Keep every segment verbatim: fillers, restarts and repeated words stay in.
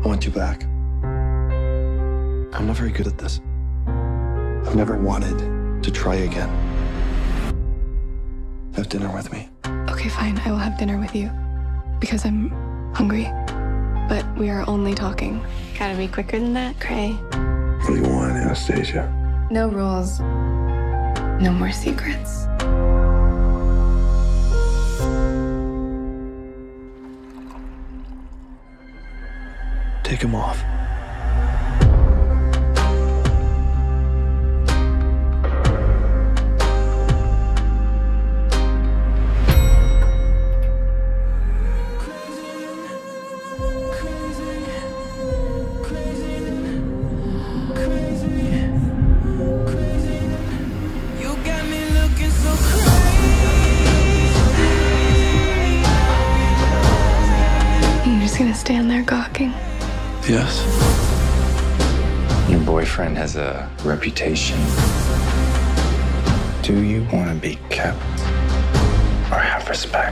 want you back. I'm not very good at this. I've never wanted to try again. Have dinner with me. Okay, fine. I will have dinner with you. Because I'm hungry. But we are only talking. Gotta be quicker than that, Cray. What do you want, Anastasia? No rules. No more secrets. Take him off. You're just gonna stand there gawking? Yes. Your boyfriend has a reputation. Do you want to be kept or have respect?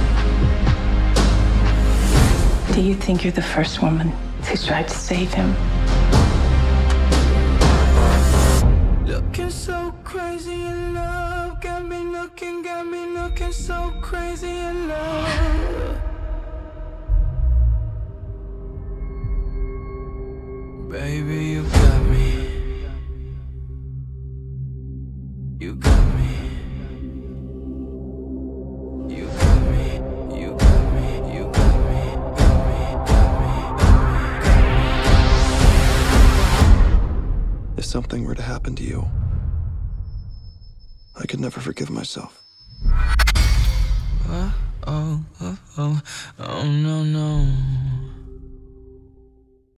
Do you think you're the first woman to try to save him? Looking so crazy in love, got me looking, got me looking so crazy in love. Baby, you got me. You got me. You got me. You got me. You got me. Got me. Got me. Got me. If something were to happen to you, I could never forgive myself. Uh, oh, oh, oh, oh, no, no.